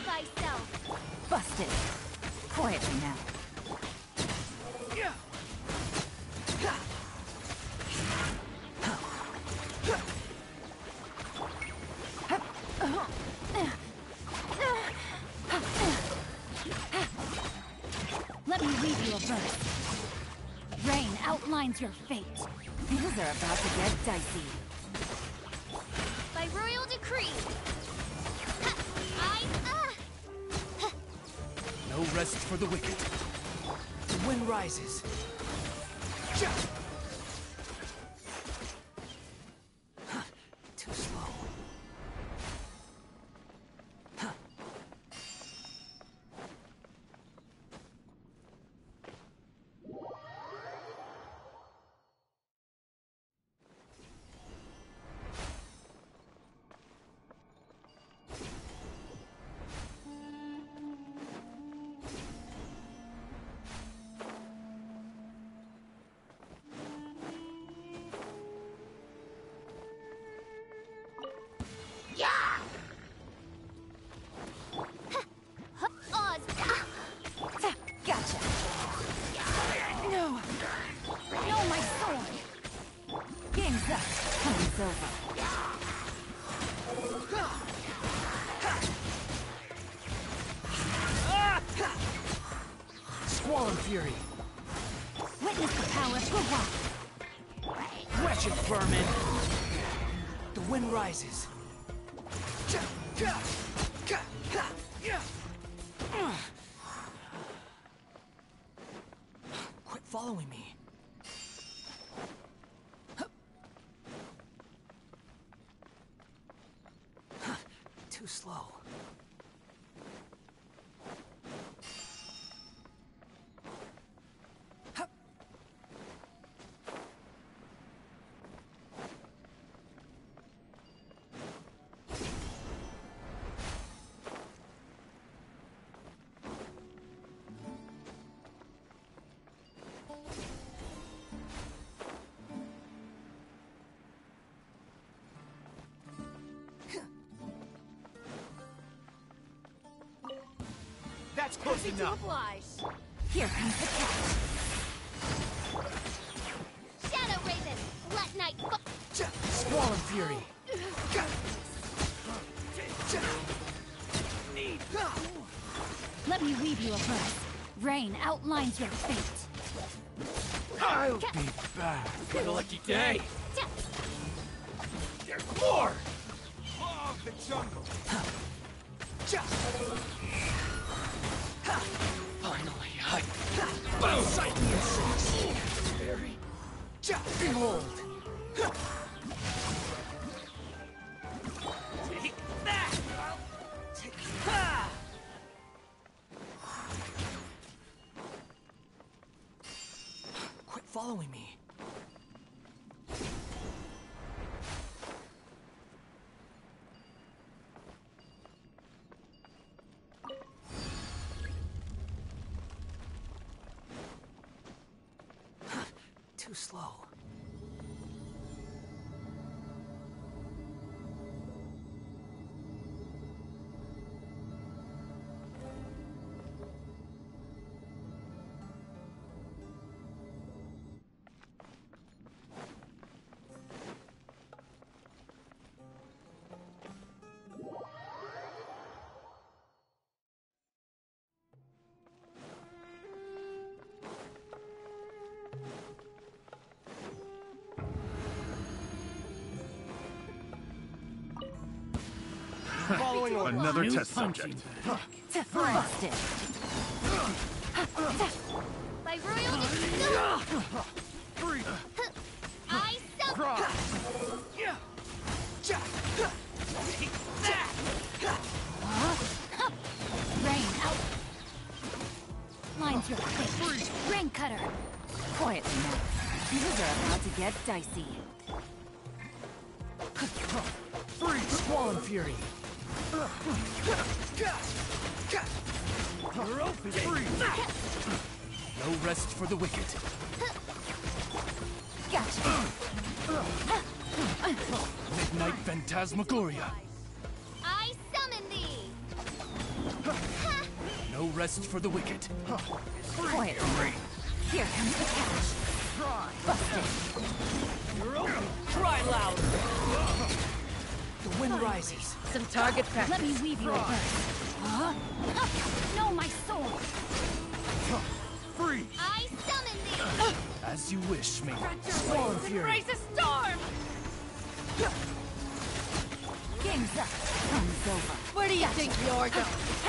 thyself. Busted. Quietly now. Let me read you a verse. Rain outlines your fate. Things are about to get dicey. By royal decree. No rest for the wicked. The wind rises. Too slow. Gotcha. No. No, my sword. Game's up. Time's over. Squall Fury. Witness the power of Gawak. Wretched vermin. The wind rises. Quit following me. Too slow. That's close enough. Here comes the catch. Shadow Raven, let night fall. Squall Fury. Let me weave you a verse. Rain outlines your fate. I'll be back. What a lucky day. There's more. Law of the jungle. Finally, I sight me insects. Very. Behold. Take that. Take that. Quit following me. Too slow. Following order. Another test subject. Busted. By royal decree. I summon. Rain out. Lines your fate. Rain cutter. Quietly now. Things are about to get dicey. Freeze! Squall Fury. Your oath is free. No rest for the wicked. Gotcha. Midnight Phantasmagoria. I summon thee. rest for the wicked. Quiet. Here comes the catch. Busted. Try louder! The wind rises. Some target practice. Let me weave you a verse. Huh? No, my sword! Free! I summon thee! As you wish, me. Swollen fury. Raise a storm! Game's up. Time's over. Where do you think you're going?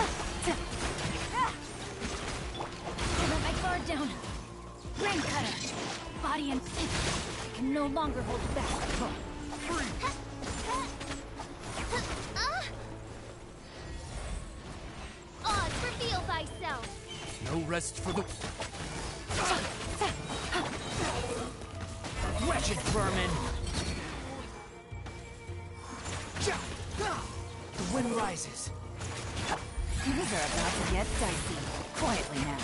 I let my guard down. Rain cutter. Body and I can no longer hold you back. Oz, reveal thyself. No rest for the... Wretched vermin! The wind rises. Things are about to get dicey. Quietly now.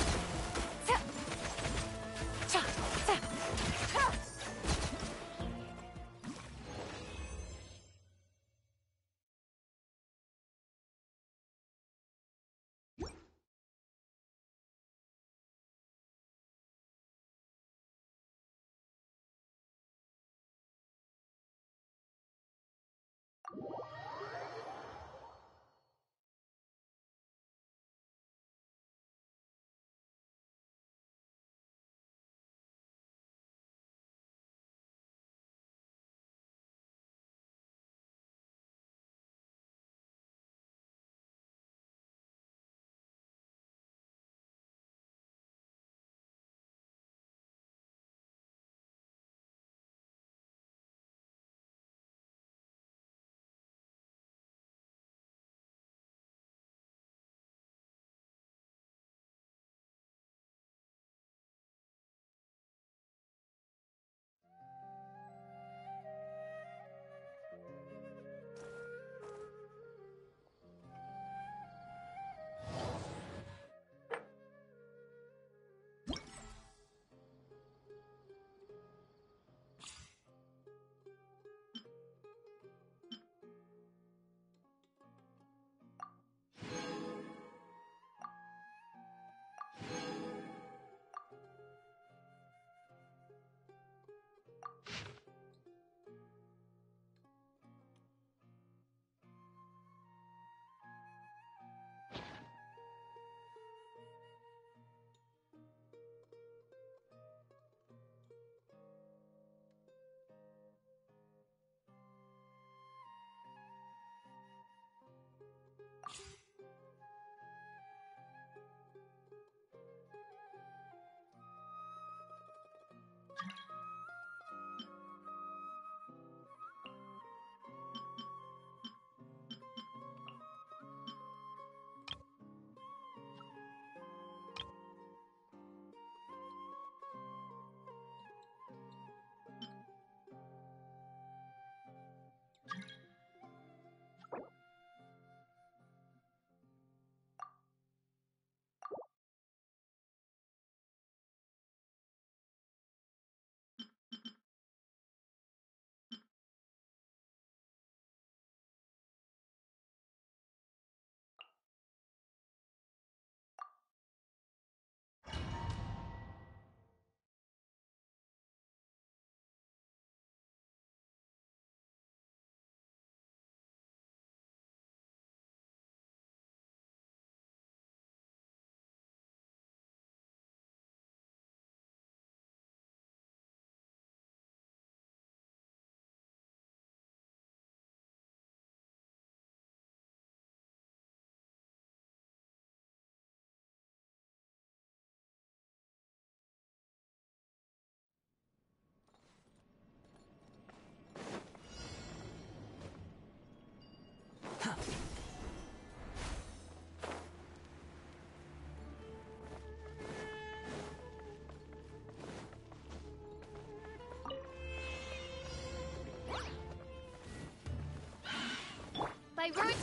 By root.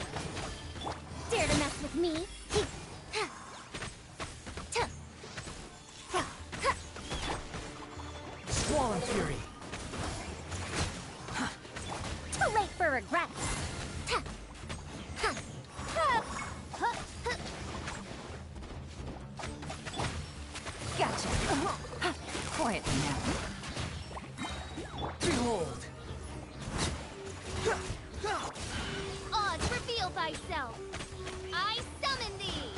Dare to mess with me? Swollen fury. Too late for regrets. now! I summon thee!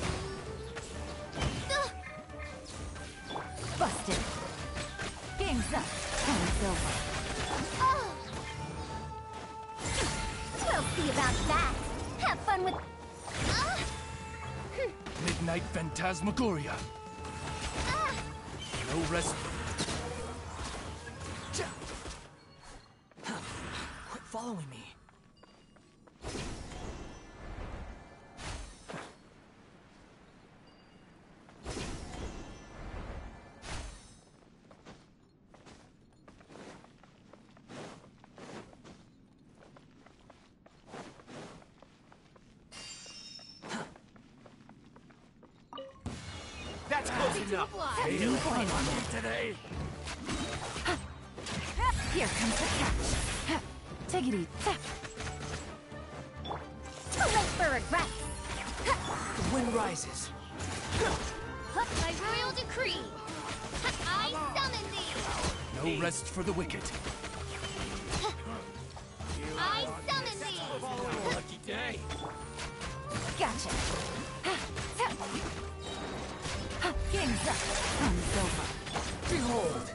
Busted. Game's up. Time's over. Oh! We'll see about that! Have fun with... Midnight Phantasmagoria. No rest. Quit following me. That's close enough. Hey, you fun on me today. Here comes the catch. Take it easy. Too late for regret! The wind rises. By royal decree! I summon thee! No rest for the wicked. I summon thee! Lucky day. Gotcha. Game's up. Time's over. Behold.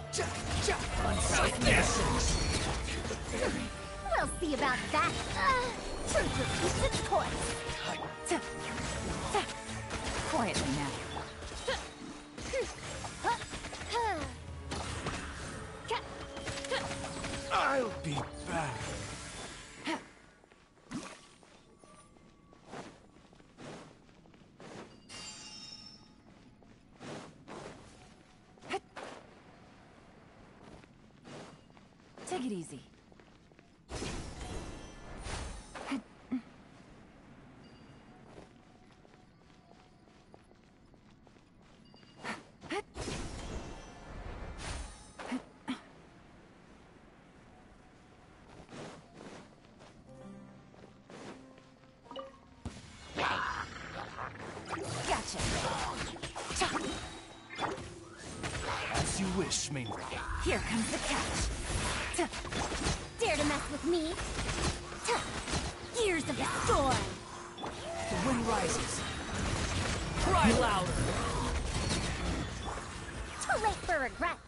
We'll see about that! Truth repeats its course! Quietly now. I'll be back. Take it easy. Gotcha. As you wish, Mainfrey. Here comes the catch. Dare to mess with me? Years of the storm! The wind rises. Cry louder. Too late for regrets!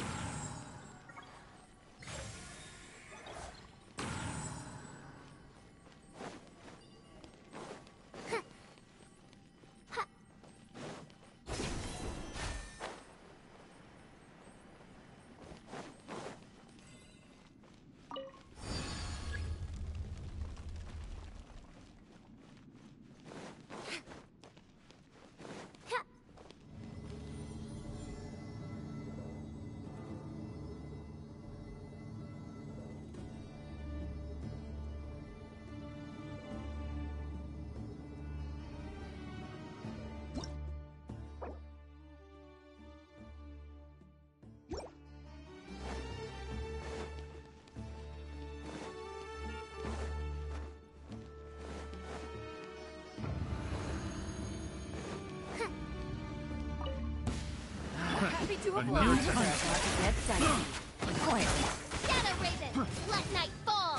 Happy to oblige. About to get dicey. Quietly. Shadow Raven! Let night fall!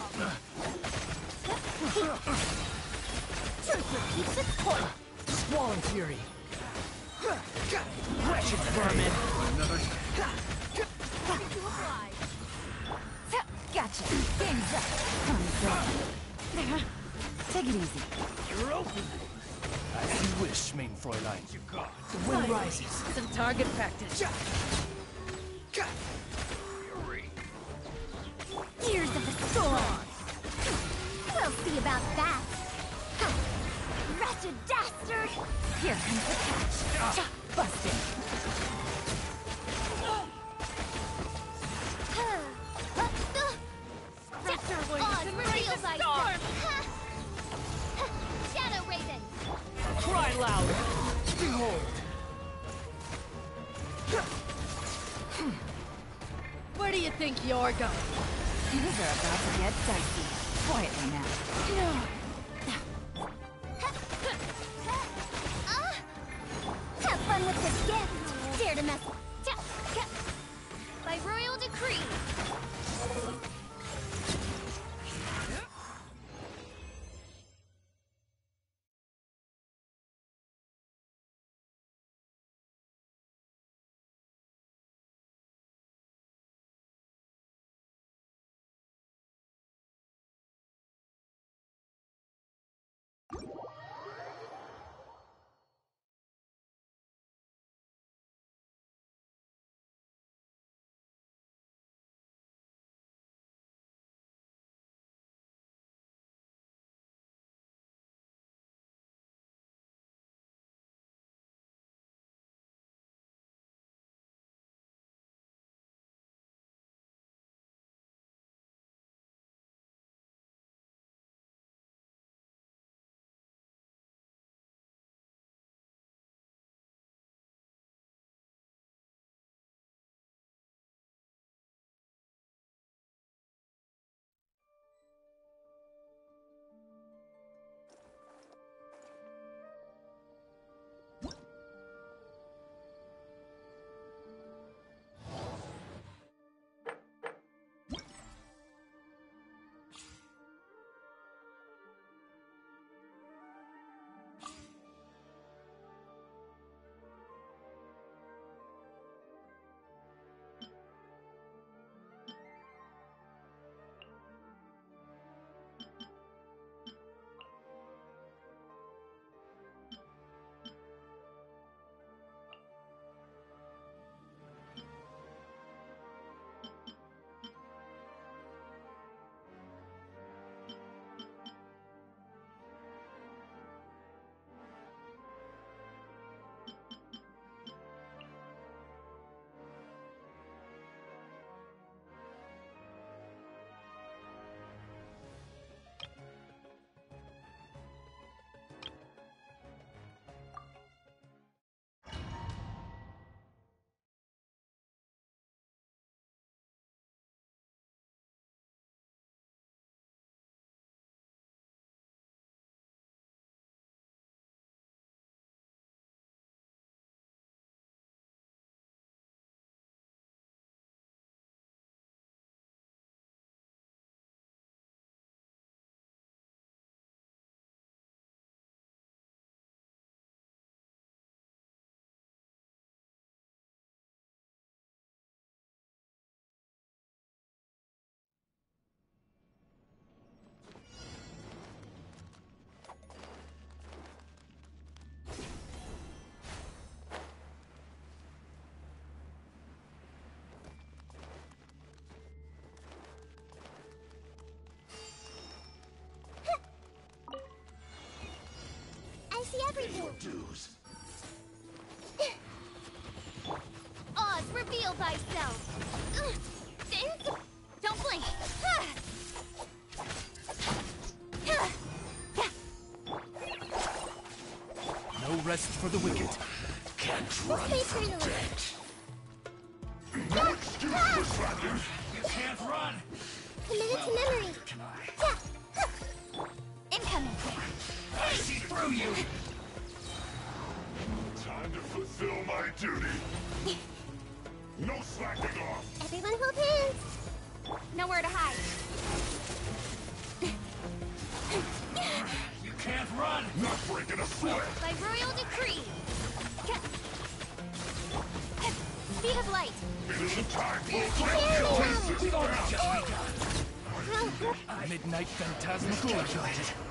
Truth repeats its course! Squalling Fury. Wretched vermin. Another. Happy to oblige! Gotcha. Game's up. Time's over. Take it easy. You're open. As you wish, main Fräulein. The wind rises. Some target practice. Years of the storm! We'll see about that! Wretched dastard! Here comes the catch. Busted. On real storm! Shadow Raven! Cry loud. Behold. Where do you think you're going? Things are about to get dicey. Quietly now. Have fun with this gift! Dare to mess... By royal decree! see everything. Dues. Oz, reveal thyself. Don't blink. No rest for the wicked. Can't We'll run stay from free to live. death. No excuse for slackers. You can't run! Committed to memory. Can I? Incoming. I see through you! Time to fulfill my duty. No slacking off. Everyone hold hands. Nowhere to hide. You can't run! Not breaking a sweat. By royal decree. Speed of light. It isn't time for Here practice. We've only just begun. now. Midnight Phantasmagoria.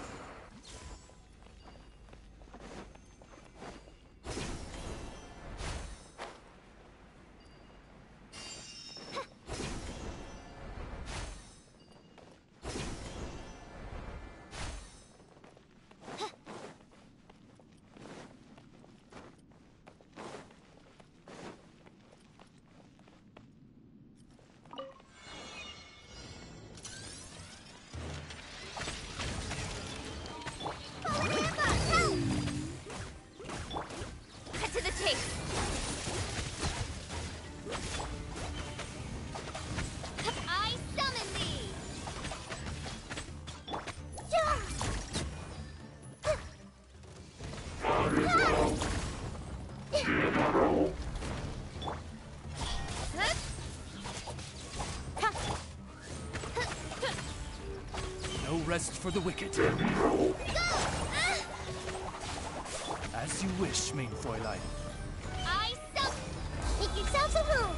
Cut to the chase. I summon thee. No rest for the wicked. As you wish, mein Fräulein. I summon. Make yourselves at home.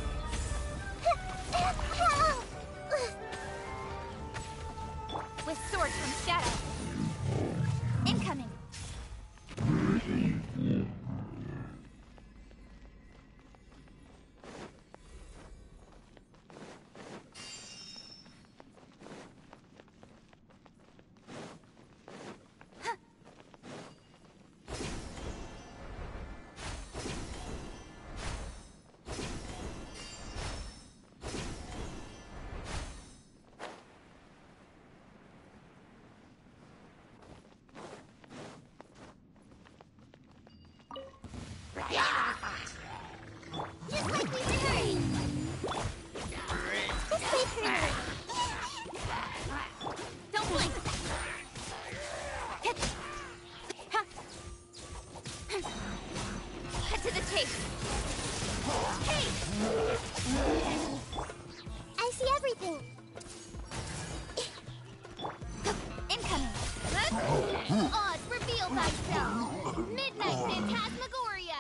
With sword from shadow. Incoming. Just like we said. This way, Colonel. Don't blink. Cut to the chase. Hey! I see everything. Incoming. Oz, reveal thyself. Midnight Phantasmagoria.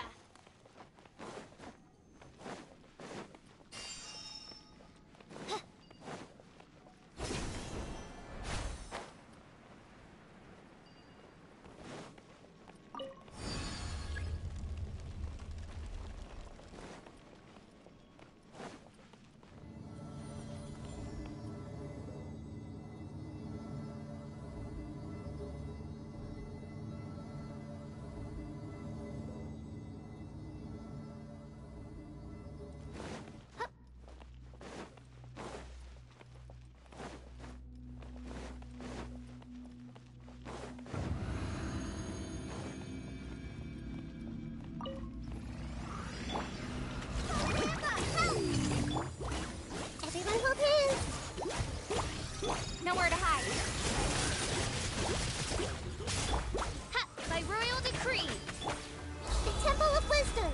Everyone hold hands. Nowhere to hide. Ha! By royal decree. The Temple of Wisdom.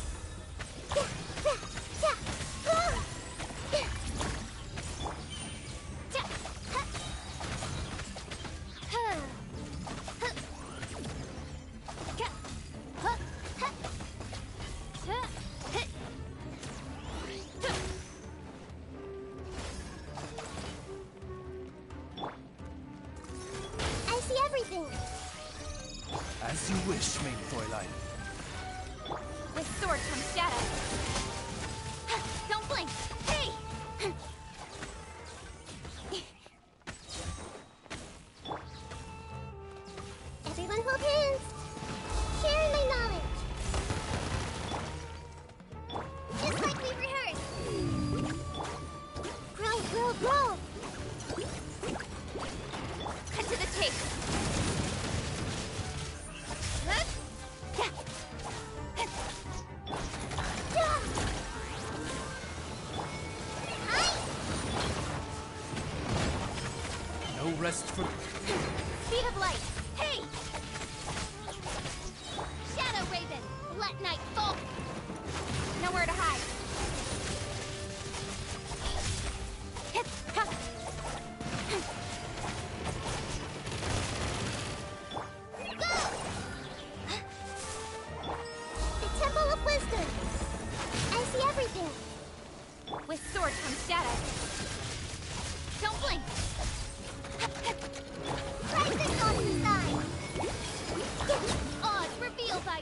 I see everything. As you wish, mein Fräulein. With sword from shadow. Don't blink. Hey! Everyone hold hands. best for... Speed of light. Hey! Shadow Raven. Let night fall. Nowhere to hide. Hip, ha. Go! The Temple of Wisdom. I see everything. With sword comes shadow. Don't blink. Rising on the side. Oz reveal thy...